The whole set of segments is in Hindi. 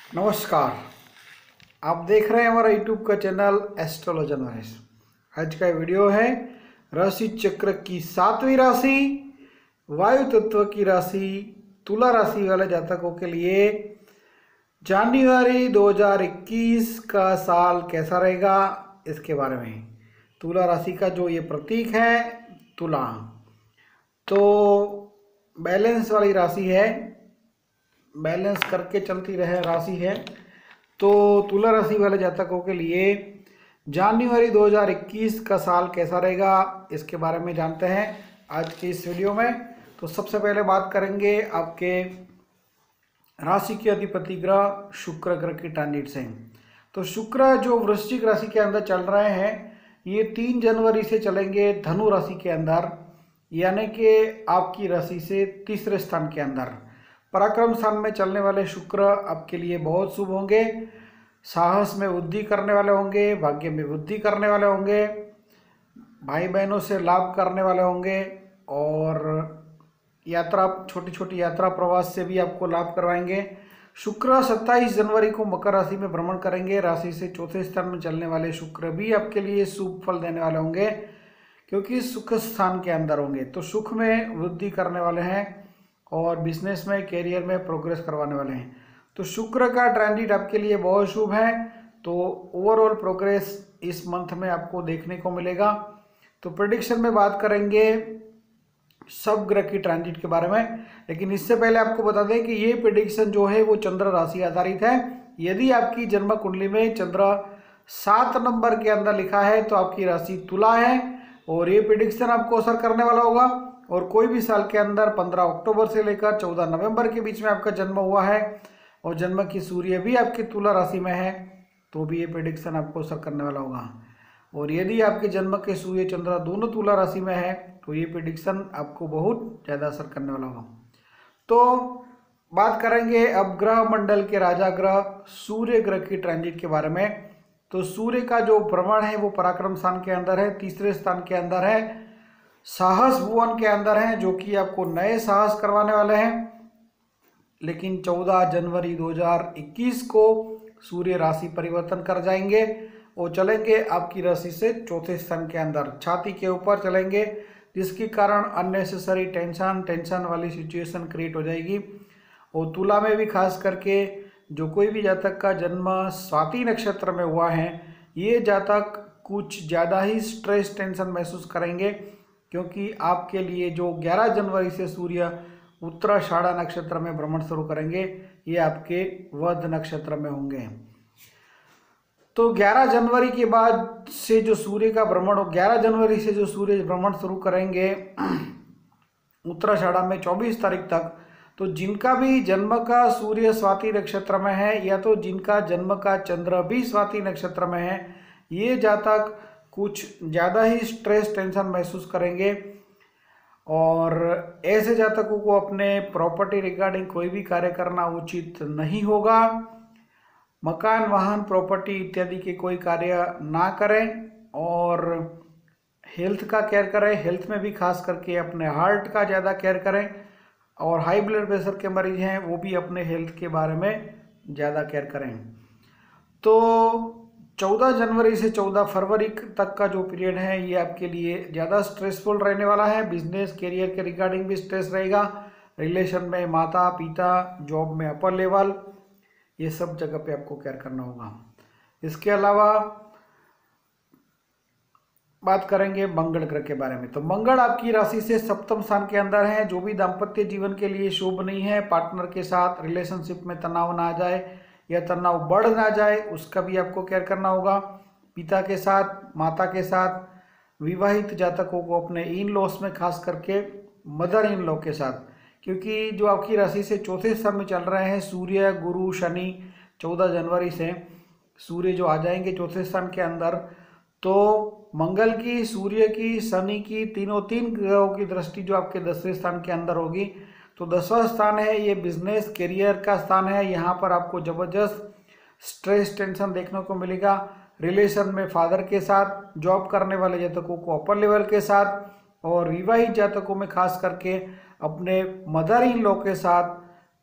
नमस्कार। आप देख रहे हैं हमारा यूट्यूब का चैनल एस्ट्रोलॉजर नरेश। आज का वीडियो है राशि चक्र की 7वीं राशि वायु तत्व की राशि तुला राशि वाले जातकों के लिए जनवरी 2021 का साल कैसा रहेगा इसके बारे में। तुला राशि का जो ये प्रतीक है तुला, तो बैलेंस वाली राशि है, बैलेंस करके चलती रहे राशि है। तो तुला राशि वाले जातकों के लिए जनवरी 2021 का साल कैसा रहेगा इसके बारे में जानते हैं आज की इस वीडियो में। तो सबसे पहले बात करेंगे आपके राशि के अधिपति ग्रह शुक्र ग्रह की ट्रांजिट से। तो शुक्र जो वृश्चिक राशि के अंदर चल रहे हैं, ये 3 जनवरी से चलेंगे धनु राशि के अंदर, यानी कि आपकी राशि से तीसरे स्थान के अंदर। पराक्रम स्थान में चलने वाले शुक्र आपके लिए बहुत शुभ होंगे, साहस में वृद्धि करने वाले होंगे, भाग्य में वृद्धि करने वाले होंगे, भाई बहनों से लाभ करने वाले होंगे और यात्रा, छोटी छोटी यात्रा प्रवास से भी आपको लाभ करवाएंगे। शुक्र 27 जनवरी को मकर राशि में भ्रमण करेंगे। राशि से चौथे स्थान में चलने वाले शुक्र भी आपके लिए शुभ फल देने वाले होंगे, क्योंकि सुख स्थान के अंदर होंगे। तो सुख में वृद्धि करने वाले हैं और बिजनेस में, कैरियर में प्रोग्रेस करवाने वाले हैं। तो शुक्र का ट्रांजिट आपके लिए बहुत शुभ है। तो ओवरऑल प्रोग्रेस इस मंथ में आपको देखने को मिलेगा। तो प्रेडिक्शन में बात करेंगे सब ग्रह की ट्रांजिट के बारे में, लेकिन इससे पहले आपको बता दें कि ये प्रेडिक्शन जो है वो चंद्र राशि आधारित है। यदि आपकी जन्म कुंडली में चंद्र 7 नंबर के अंदर लिखा है तो आपकी राशि तुला है और ये प्रेडिक्शन आपको असर करने वाला होगा। और कोई भी साल के अंदर 15 अक्टूबर से लेकर 14 नवंबर के बीच में आपका जन्म हुआ है और जन्म की सूर्य भी आपकी तुला राशि में है, तो भी ये प्रेडिक्शन आपको असर करने वाला होगा। और यदि आपके जन्म के सूर्य चंद्र दोनों तुला राशि में है तो ये प्रेडिक्शन आपको बहुत ज़्यादा असर करने वाला होगा। तो बात करेंगे अब ग्रह मंडल के राजा ग्रह सूर्य ग्रह की ट्रांजिट के बारे में। तो सूर्य का जो भ्रमण है वो पराक्रम स्थान के अंदर है, तीसरे स्थान के अंदर है, साहस भुवन के अंदर है, जो कि आपको नए साहस करवाने वाले हैं। लेकिन 14 जनवरी 2021 को सूर्य राशि परिवर्तन कर जाएंगे और चलेंगे आपकी राशि से चौथे स्थान के अंदर, छाती के ऊपर चलेंगे, जिसके कारण अननेसेसरी टेंशन वाली सिचुएशन क्रिएट हो जाएगी। और तुला में भी खास करके जो कोई भी जातक का जन्म स्वाति नक्षत्र में हुआ है, ये जातक कुछ ज़्यादा ही स्ट्रेस टेंशन महसूस करेंगे, क्योंकि आपके लिए जो 11 जनवरी से सूर्य उत्तराषाढ़ा नक्षत्र में भ्रमण शुरू करेंगे, ये आपके वध नक्षत्र में होंगे। तो 11 जनवरी के बाद से जो सूर्य का भ्रमण, 11 जनवरी से जो सूर्य भ्रमण शुरू करेंगे उत्तराषाढ़ा में 24 तारीख तक, तो जिनका भी जन्म का सूर्य स्वाति नक्षत्र में है या तो जिनका जन्म का चंद्र भी स्वाति नक्षत्र में है, ये जातक कुछ ज़्यादा ही स्ट्रेस टेंशन महसूस करेंगे। और ऐसे जातकों को अपने प्रॉपर्टी रिगार्डिंग कोई भी कार्य करना उचित नहीं होगा। मकान, वाहन, प्रॉपर्टी इत्यादि के कोई कार्य ना करें और हेल्थ का केयर करें। हेल्थ में भी खास करके अपने हार्ट का ज़्यादा केयर करें। और हाई ब्लड प्रेशर के मरीज हैं वो भी अपने हेल्थ के बारे में ज़्यादा केयर करें। तो 14 जनवरी से 14 फरवरी तक का जो पीरियड है ये आपके लिए ज़्यादा स्ट्रेसफुल रहने वाला है। बिजनेस, करियर के रिगार्डिंग भी स्ट्रेस रहेगा। रिलेशन में माता पिता, जॉब में अपर लेवल, ये सब जगह पे आपको केयर करना होगा। इसके अलावा बात करेंगे मंगल ग्रह के बारे में। तो मंगल आपकी राशि से सप्तम स्थान के अंदर है, जो भी दाम्पत्य जीवन के लिए शुभ नहीं है। पार्टनर के साथ रिलेशनशिप में तनाव ना आ जाए या तनाव बढ़ ना जाए, उसका भी आपको केयर करना होगा। पिता के साथ, माता के साथ, विवाहित जातकों को अपने इन लॉस में खास करके मदर इन लॉ के साथ, क्योंकि जो आपकी राशि से चौथे स्थान में चल रहे हैं सूर्य, गुरु, शनि, 14 जनवरी से सूर्य जो आ जाएंगे चौथे स्थान के अंदर, तो मंगल की, सूर्य की, शनि की, तीन ग्रहों की दृष्टि जो आपके 10वें स्थान के अंदर होगी। तो 10वां स्थान है ये बिजनेस करियर का स्थान है। यहाँ पर आपको जबरदस्त स्ट्रेस टेंशन देखने को मिलेगा। रिलेशन में फादर के साथ, जॉब करने वाले जातकों को अपर लेवल के साथ, और विवाहित जातकों में खास करके अपने मदर इन लॉ के साथ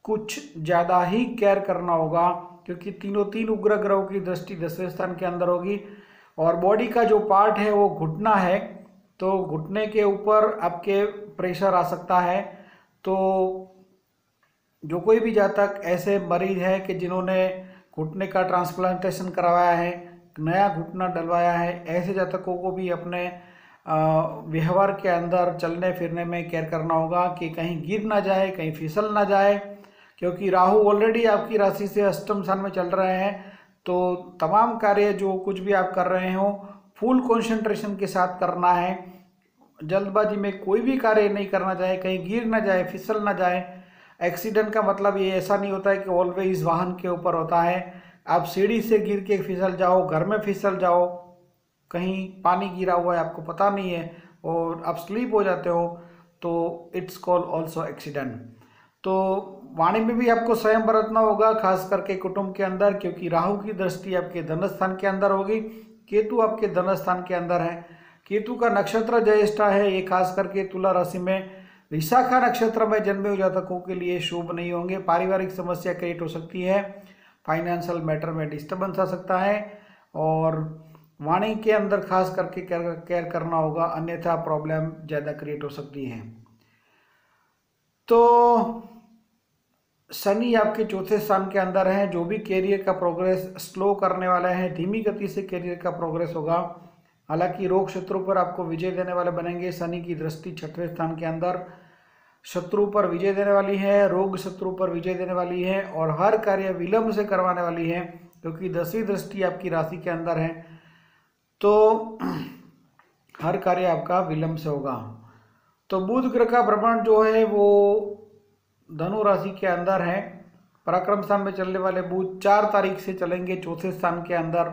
कुछ ज़्यादा ही केयर करना होगा, क्योंकि तीन उग्र ग्रहों की दृष्टि 10वें स्थान के अंदर होगी। और बॉडी का जो पार्ट है वो घुटना है, तो घुटने के ऊपर आपके प्रेशर आ सकता है। तो जो कोई भी जातक ऐसे मरीज है कि जिन्होंने घुटने का ट्रांसप्लांटेशन करवाया है, नया घुटना डलवाया है, ऐसे जातकों को भी अपने व्यवहार के अंदर चलने फिरने में केयर करना होगा कि कहीं गिर ना जाए, कहीं फिसल ना जाए, क्योंकि राहु ऑलरेडी आपकी राशि से अष्टम स्थान में चल रहे हैं। तो तमाम कार्य जो कुछ भी आप कर रहे हो फुल कंसंट्रेशन के साथ करना है। जल्दबाजी में कोई भी कार्य नहीं करना चाहिए, कहीं गिर ना जाए, फिसल ना जाए। एक्सीडेंट का मतलब ये ऐसा नहीं होता है कि ऑलवेज वाहन के ऊपर होता है। आप सीढ़ी से गिर के फिसल जाओ, घर में फिसल जाओ, कहीं पानी गिरा हुआ है आपको पता नहीं है और आप स्लीप हो जाते हो, तो इट्स कॉल्ड ऑल्सो एक्सीडेंट। तो वाणी में भी आपको संयम बरतना होगा, खास करके कुटुंब के अंदर, क्योंकि राहु की दृष्टि आपके धन स्थान के अंदर होगी, केतु आपके धन स्थान के अंदर है। केतु का नक्षत्र ज्येष्ठा है, ये खास करके तुला राशि में विशाखा नक्षत्र में जन्मे हुए जातकों के लिए शुभ नहीं होंगे। पारिवारिक समस्या क्रिएट हो सकती है, फाइनेंशियल मैटर में डिस्टर्बेंस आ सकता है, और वाणी के अंदर खास करके केयर करना होगा, अन्यथा प्रॉब्लम ज़्यादा क्रिएट हो सकती है। तो शनि आपके चौथे स्थान के अंदर है, जो भी कैरियर का प्रोग्रेस स्लो करने वाला है, धीमी गति से कैरियर का प्रोग्रेस होगा। हालांकि रोग शत्रु पर आपको विजय देने वाले बनेंगे। शनि की दृष्टि छठवें स्थान के अंदर शत्रु पर विजय देने वाली है, रोग शत्रु पर विजय देने वाली है, और हर कार्य विलंब से करवाने वाली है, क्योंकि 10वीं दृष्टि आपकी राशि के अंदर है। तो हर कार्य आपका विलंब से होगा। तो बुध ग्रह का भ्रमण जो है वो धनु राशि के अंदर है। पराक्रम स्थान में चलने वाले बुध 4 तारीख से चलेंगे चौथे स्थान के अंदर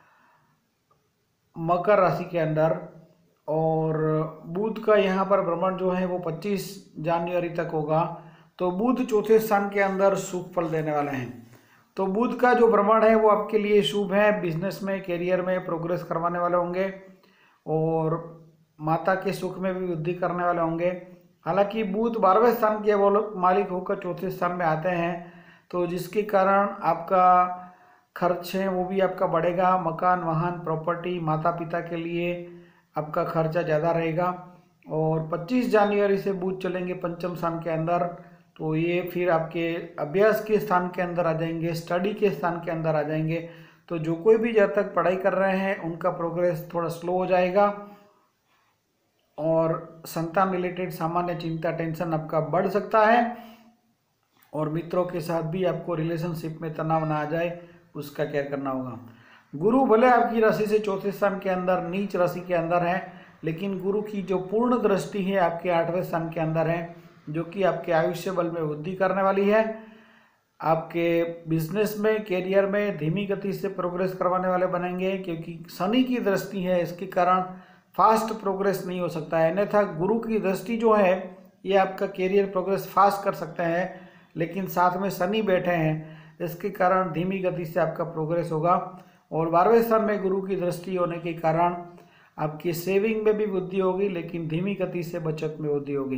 मकर राशि के अंदर, और बुध का यहाँ पर भ्रमण जो है वो 25 जनवरी तक होगा। तो बुध चौथे स्थान के अंदर शुभ फल देने वाले हैं। तो बुध का जो भ्रमण है वो आपके लिए शुभ है, बिजनेस में, कैरियर में प्रोग्रेस करवाने वाले होंगे, और माता के सुख में भी वृद्धि करने वाले होंगे। हालांकि बुध 12वें स्थान के वो मालिक होकर चौथे स्थान में आते हैं, तो जिसके कारण आपका खर्च है वो भी आपका बढ़ेगा। मकान, वाहन, प्रॉपर्टी, माता पिता के लिए आपका खर्चा ज़्यादा रहेगा। और 25 जनवरी से बुध चलेंगे पंचम स्थान के अंदर, तो ये फिर आपके अभ्यास के स्थान के अंदर आ जाएंगे, स्टडी के स्थान के अंदर आ जाएंगे। तो जो कोई भी जब तक पढ़ाई कर रहे हैं उनका प्रोग्रेस थोड़ा स्लो हो जाएगा, और संतान रिलेटेड सामान्य चिंता, टेंशन आपका बढ़ सकता है, और मित्रों के साथ भी आपको रिलेशनशिप में तनाव ना आ जाए उसका केयर करना होगा। गुरु भले आपकी राशि से चौथे स्थान के अंदर नीच राशि के अंदर है, लेकिन गुरु की जो पूर्ण दृष्टि है आपके 8वें स्थान के अंदर है, जो कि आपके आयुष्य बल में वृद्धि करने वाली है। आपके बिजनेस में, कैरियर में धीमी गति से प्रोग्रेस करवाने वाले बनेंगे, क्योंकि शनि की दृष्टि है, इसके कारण फास्ट प्रोग्रेस नहीं हो सकता है। अन्यथा गुरु की दृष्टि जो है ये आपका कैरियर प्रोग्रेस फास्ट कर सकते हैं, लेकिन साथ में शनि बैठे हैं, इसके कारण धीमी गति से आपका प्रोग्रेस होगा। और 12वें स्थान में गुरु की दृष्टि होने के कारण आपकी सेविंग में भी वृद्धि होगी, लेकिन धीमी गति से बचत में वृद्धि होगी।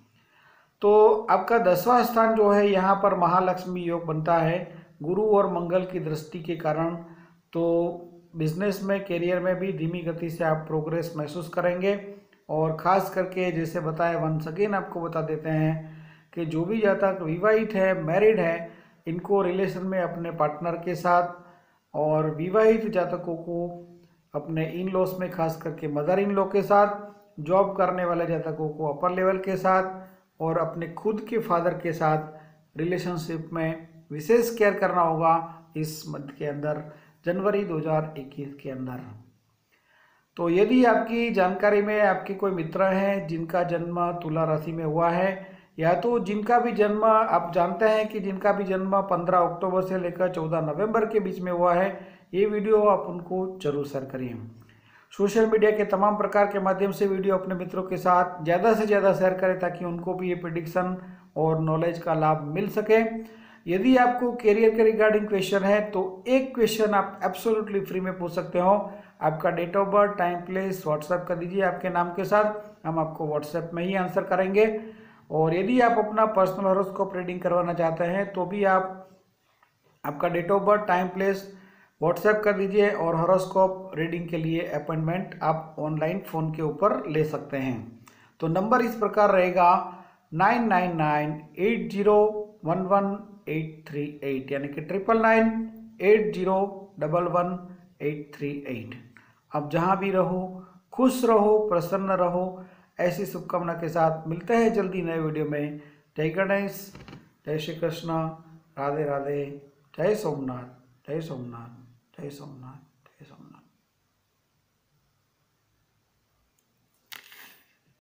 तो आपका 10वां स्थान जो है यहाँ पर महालक्ष्मी योग बनता है गुरु और मंगल की दृष्टि के कारण। तो बिजनेस में, कैरियर में भी धीमी गति से आप प्रोग्रेस महसूस करेंगे। और ख़ास करके जैसे बताया, वंस अगेन आपको बता देते हैं कि जो भी जातक विवाहित है, मैरिड है, इनको रिलेशन में अपने पार्टनर के साथ, और विवाहित जातकों को अपने इन लॉस में खास करके मदर इन लॉ के साथ, जॉब करने वाले जातकों को अपर लेवल के साथ, और अपने खुद के फादर के साथ रिलेशनशिप में विशेष केयर करना होगा इस मंथ के अंदर, जनवरी 2021 के अंदर। तो यदि आपकी जानकारी में आपके कोई मित्र हैं जिनका जन्म तुला राशि में हुआ है, या तो जिनका भी जन्म आप जानते हैं कि जिनका भी जन्म 15 अक्टूबर से लेकर 14 नवंबर के बीच में हुआ है, ये वीडियो आप उनको जरूर शेयर करिए। सोशल मीडिया के तमाम प्रकार के माध्यम से वीडियो अपने मित्रों के साथ ज़्यादा से ज़्यादा शेयर करें, ताकि उनको भी ये प्रेडिक्शन और नॉलेज का लाभ मिल सके। यदि आपको कैरियर के रिगार्डिंग क्वेश्चन है तो एक क्वेश्चन आप एब्सोल्युटली फ्री में पूछ सकते हो। आपका date of birth, time, place WhatsApp कर दीजिए आपके नाम के साथ, हम आपको व्हाट्सएप में ही आंसर करेंगे। और यदि आप अपना पर्सनल हॉरोस्कोप रीडिंग करवाना चाहते हैं तो भी आप आपका date of birth, time, place WhatsApp कर दीजिए और हॉरोस्कोप रीडिंग के लिए अपॉइंटमेंट आप ऑनलाइन फ़ोन के ऊपर ले सकते हैं। तो नंबर इस प्रकार रहेगा 9998011838 यानी कि 9998011838। अब जहाँ भी रहो खुश रहो, प्रसन्न रहो, ऐसी शुभकामना के साथ मिलते हैं जल्दी नए वीडियो में। जय गणेश, जय श्री कृष्ण, राधे राधे, जय सोमनाथ, जय सोमनाथ, जय सोमनाथ, जय सोमनाथ।